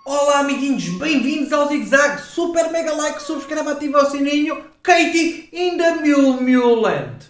Olá amiguinhos, bem-vindos ao Zig Zag, super mega like, subscreva, ativa o sininho, Katie in the Mew Land.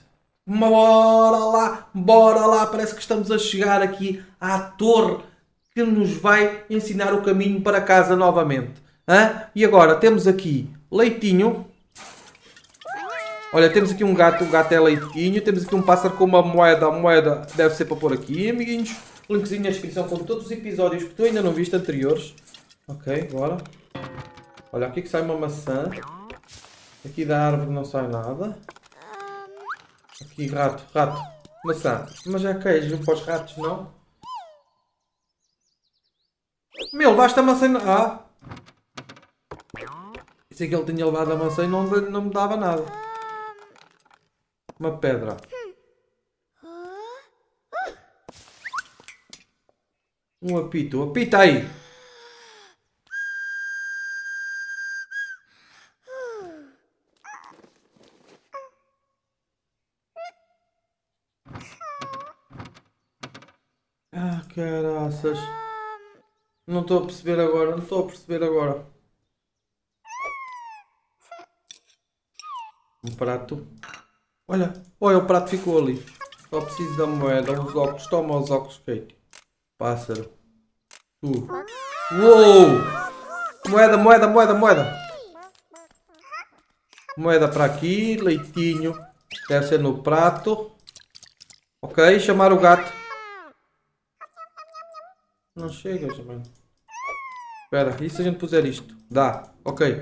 Bora lá, parece que estamos a chegar aqui à torre que nos vai ensinar o caminho para casa novamente. Hã? E agora temos aqui Leitinho. Olha, temos aqui um gato, o gato é Leitinho. Temos aqui um pássaro com uma moeda, a moeda deve ser para pôr aqui, amiguinhos. Linkzinho na descrição com todos os episódios que tu ainda não viste anteriores. Ok, bora. Olha, aqui que sai uma maçã. Aqui da árvore não sai nada. Aqui, rato. Maçã. Mas é queijo para os ratos, não? Meu, levaste a maçã... Ah! Pensei que ele tinha levado a maçã e não me dava nada. Uma pedra. Um apito. Apita aí! Ah, caraças. Não estou a perceber agora. Um prato. Olha, o prato ficou ali. Só preciso da moeda, uns óculos. Toma os óculos, Kate. Pássaro. Tu. Uou! Moeda. Moeda para aqui, leitinho. Deve ser no prato. Ok, chamar o gato. Não chega, mano. Espera, e se a gente puser isto? Dá, ok.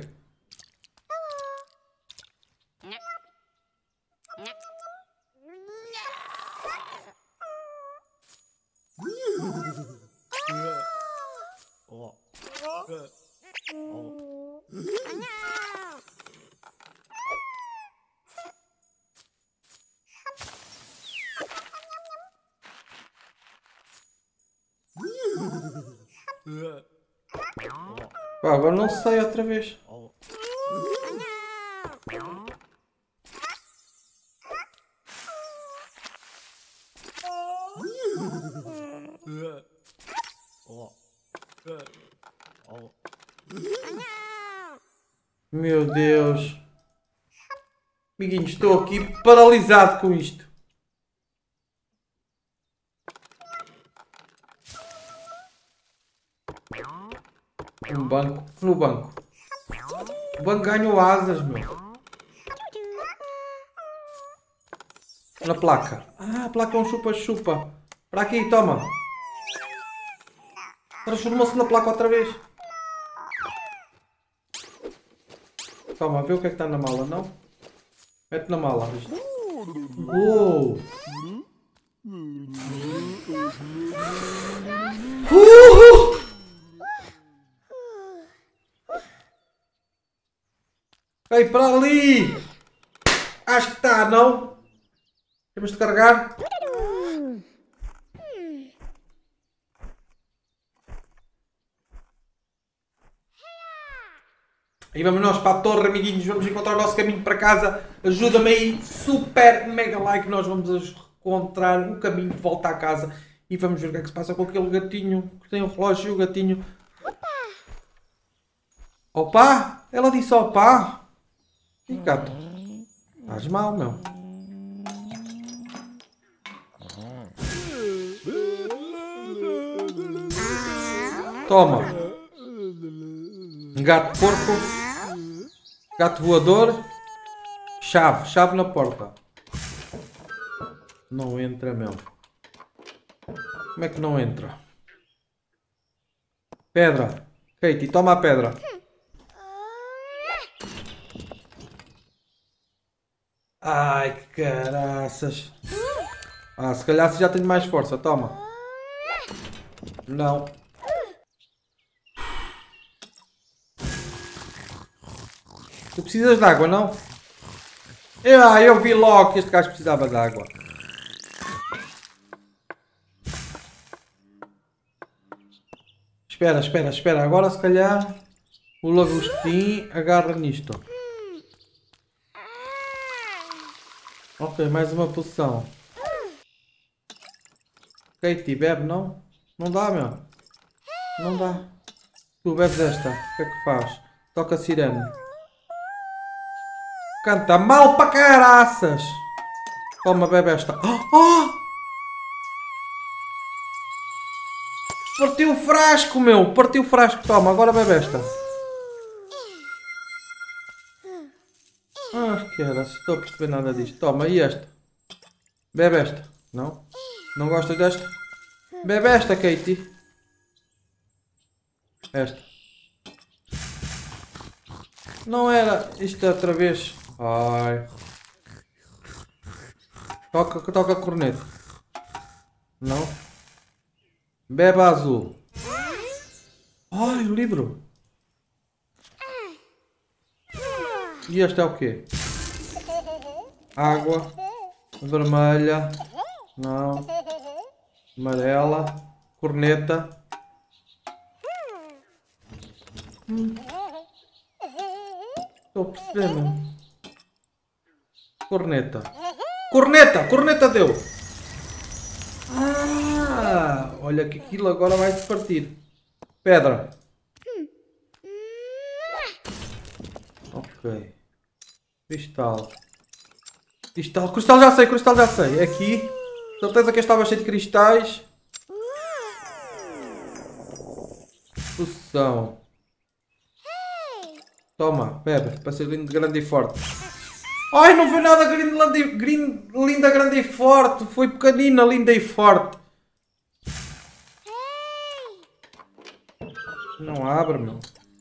Pá, agora não sei outra vez. Meu Deus. Amiguinhos, estou aqui paralisado com isto. Um banco. No banco. O banco ganhou asas, meu. Na placa. Ah, a placa é um chupa-chupa. Para aqui, toma. Transformou-se na placa outra vez. Toma, vê o que é que está na mala, não? Mete na mala. Uou! Ei, para ali! Acho que está, não? Temos de carregar. E vamos nós para a torre, amiguinhos. Vamos encontrar o nosso caminho para casa. Ajuda-me aí. Super mega like. Nós vamos encontrar o caminho de volta à casa. E vamos ver o que é que se passa com aquele gatinho. Que tem o relógio e o gatinho. Opa! Ela disse opa! E gato? Estás mal, meu. Toma. Gato porco. Gato voador. Chave na porta. Não entra, meu. Como é que não entra? Pedra. Katie, toma a pedra. Ai, que caraças. Ah, se calhar já tenho mais força. Toma. Não. Tu precisas de água, não? Eu vi logo que este gajo precisava de água. Espera. Agora se calhar o lagostim agarra nisto. Ok, mais uma poção. Katie, bebe, não? Não dá, meu. Não dá. Tu bebes esta. O que é que faz? Toca a sirene. Canta mal para caraças. Toma, bebe esta. Oh! Partiu o frasco, meu. Partiu o frasco. Toma, agora bebe esta. Que era? Estou a perceber nada disto. Toma, e esta? Bebe esta. Não? Não gostas desta? Bebe esta, Katie. Esta. Não era isto outra vez. Ai. Toca a corneta. Não? Bebe a azul. Ai, o livro. E este é o quê? Água. Vermelha. Não. Amarela. Corneta. Estou a perceber, mano. Corneta. Corneta! Corneta deu! Olha que aquilo agora vai se partir. Pedra. Ok. Cristal. Cristal. Cristal já sei, cristal já sei. É aqui. Certeza que estava cheio de cristais. Poção. Toma, bebe. Para ser lindo, grande e forte. Ai, não foi nada linda, grande e forte. Foi pequenina, linda e forte. Não abre, meu.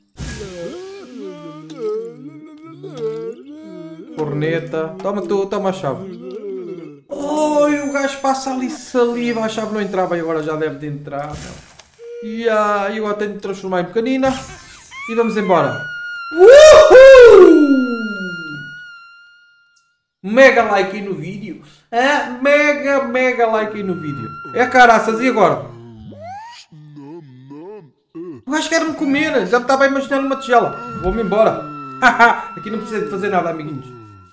Corneta. Toma tu, toma a chave. Oi, o gajo passa ali saliva. A chave não entrava e agora já deve de entrar, meu. E agora tenho de transformar em pequenina. E vamos embora. Uhul! Mega like aí no vídeo. Mega like aí no vídeo. É caraças, e agora? O gajo quer-me comer. Já me estava a imaginar numa tigela. Vou-me embora. Aqui não precisa de fazer nada, amiguinhos.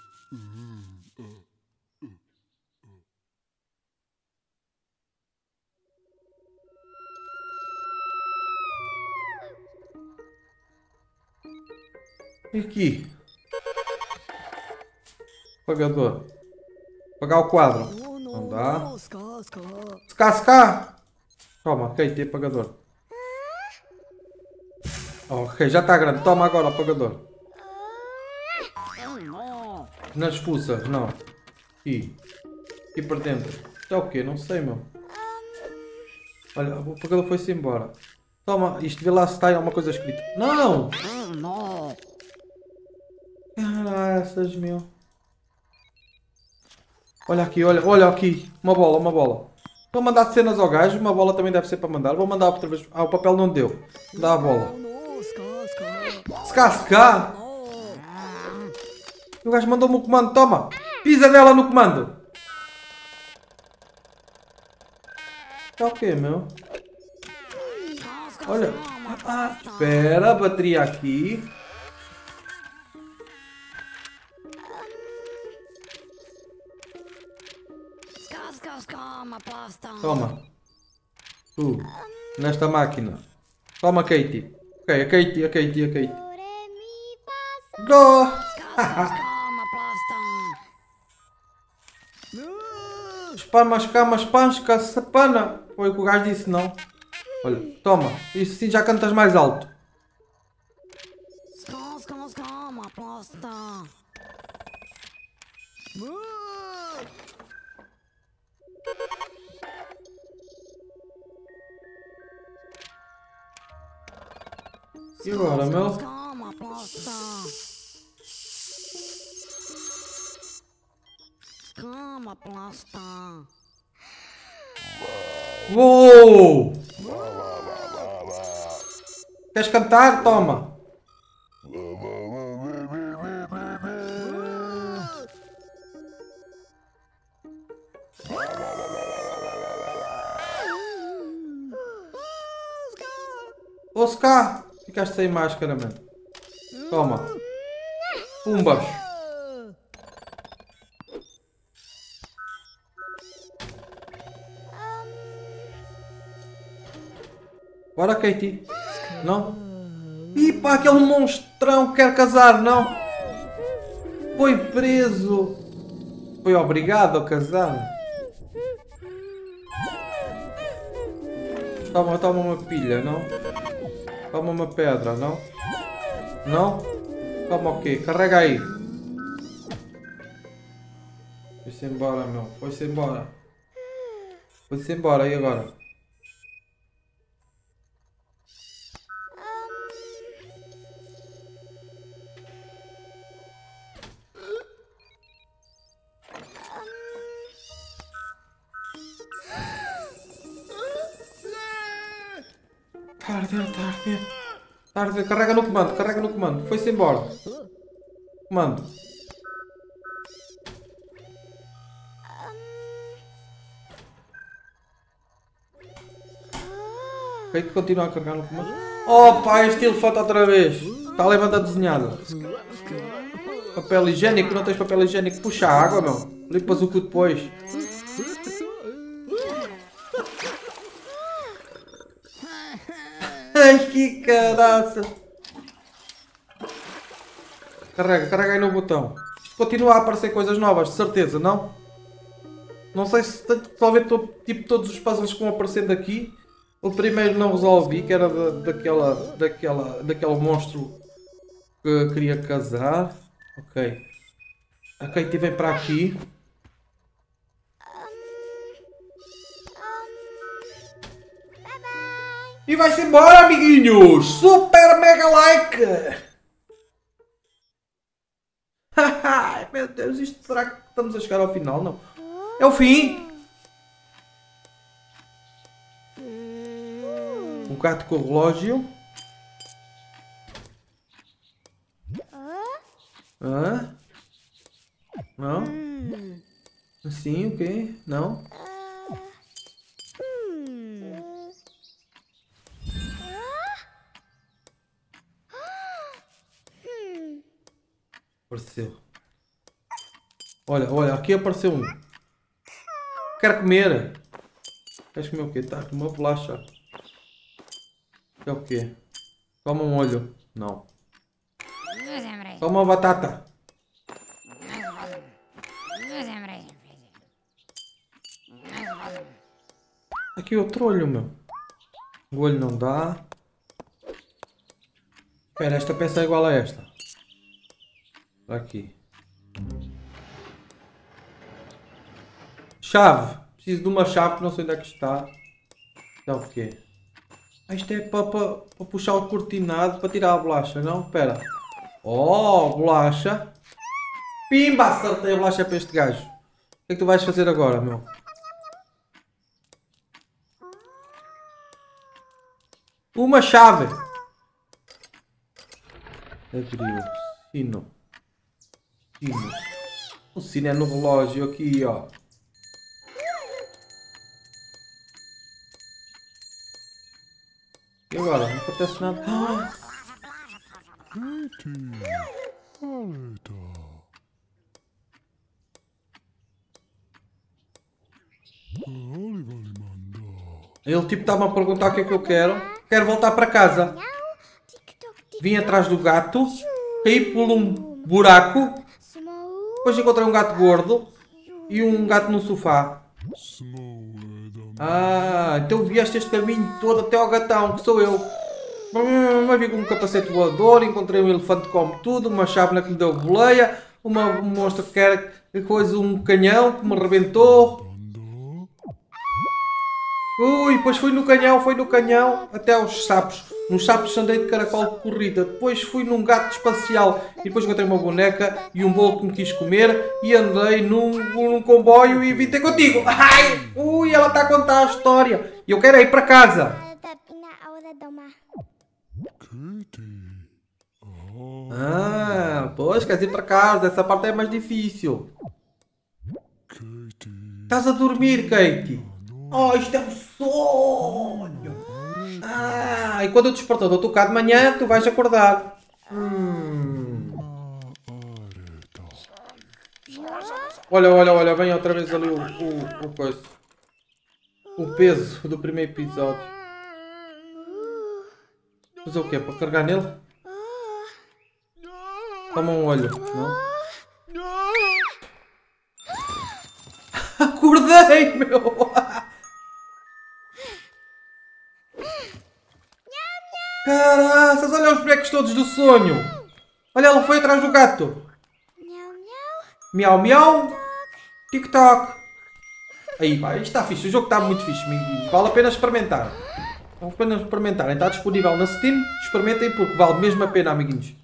E aqui? Apagador. Apagar o quadro. Não dá. Ska. Toma, Kate, apagador. Ok, já está grande. Toma agora, apagador. Nas fuças, não. Aqui para dentro. Isto é o quê? Não sei, meu. Olha, o apagador foi-se embora. Toma, isto vê lá se está aí alguma coisa escrita. Não! Caraças, meu. Olha aqui, olha aqui. Uma bola. Estou a mandar cenas ao gajo. Uma bola também deve ser para mandar. Vou mandar outra vez. O papel não deu. Dá a bola. Ska. O gajo mandou-me o comando. Toma. Pisa dela no comando. Está o quê, meu? Olha. Espera. A bateria aqui. Toma. Nesta máquina. Toma, Katie. Ok, a Katie. Dó! Espanca, sapana. Foi o que o gajo disse, não? Olha, toma. Isso sim já cantas mais alto. E agora, meu? Uou! Queres cantar? Toma! Oscar! Ficaste sem máscara, mano. Toma. Pumbas. Bora, Katie. Não? Ih pá, aquele monstrão que quer casar, não? Foi preso. Foi obrigado a casar. Toma uma pilha, não? Toma uma pedra, não? Não? Toma o quê? Carrega aí. Foi-se embora, meu. Foi-se embora. Foi-se embora, e agora? Tarde. Tarde, carrega no comando. Foi-se embora. Comando. Ok, continua a carregar no comando. Opa, este elefante outra vez. Está a levanta desenhada. Papel higiênico, não tens papel higiênico. Puxa a água, meu. Limpas o cu depois. Ai, que caraça. Carrega aí no botão. Continua a aparecer coisas novas, de certeza, não? Não sei se tenho que resolver tipo, todos os puzzles que vão aparecendo aqui. O primeiro não resolvi, que era daquele monstro que queria casar. Ok. Ok, tive para aqui. E vai-se embora, amiguinhos! Super mega like! Haha, meu Deus, isto será que estamos a chegar ao final? Não. É o fim! O gato com o relógio. Hã? Não? Assim, o quê? Não? Apareceu. Olha, aqui apareceu um. Quero comer. Queres comer o quê? Tá, uma bolacha. É o quê? Toma um olho. Não. Toma uma batata. Aqui outro olho, meu. O olho não dá. Espera, esta peça é igual a esta. Aqui. Chave. Preciso de uma chave que não sei onde é que está. É o quê? Isto é para puxar o cortinado para tirar a bolacha, não? Espera. Oh, bolacha. Pimba, acertei a bolacha para este gajo. O que é que tu vais fazer agora, meu? Uma chave. Abriu. Sino. O sino é no relógio aqui, ó. E agora? Não acontece nada. Ele tipo está-me a perguntar o que é que eu quero. Quero voltar para casa. Vim atrás do gato. Caí por um buraco. Depois encontrei um gato gordo. E um gato no sofá. Ah, então vieste este caminho todo até ao gatão, que sou eu. Mas vi com um capacete voador, encontrei um elefante que come tudo, uma chávena que me deu boleia, um monstro que quer coisa, um canhão que me rebentou. Ui, depois fui no canhão, até aos sapos. Nos sapos andei de caracol de corrida. Depois fui num gato espacial. E depois encontrei uma boneca e um bolo que me quis comer. E andei num comboio e vim ter contigo. Ai! Ui, ela está a contar a história. E eu quero ir para casa. Ah, pois, queres ir para casa. Essa parte é mais difícil. Estás a dormir, Katie? Oh, isto é um sonho! Ah, e quando o despertador tocar de manhã, tu vais acordar. Olha, vem outra vez ali o coisa. O peso do primeiro episódio. Fazer o quê? Para carregar nele? Toma um olho. Não? Acordei, meu! Caraças, olha os bonecos todos do sonho! Olha, ela foi atrás do gato! Miau, miau! Tic-toc! Aí, pá, isto está fixe, o jogo está muito fixe, amiguinhos. Vale a pena experimentar. Vale a pena experimentarem, está disponível na Steam. Experimentem porque vale mesmo a pena, amiguinhos.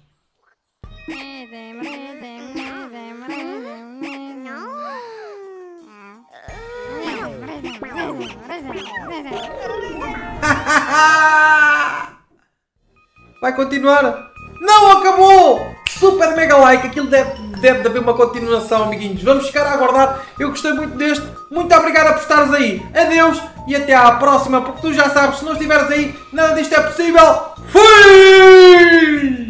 Vai continuar? Não, acabou! Super mega like, aquilo deve haver uma continuação, amiguinhos. Vamos ficar a aguardar. Eu gostei muito deste. Muito obrigado por estares aí. Adeus e até à próxima, porque tu já sabes, se não estiveres aí, nada disto é possível. Fui!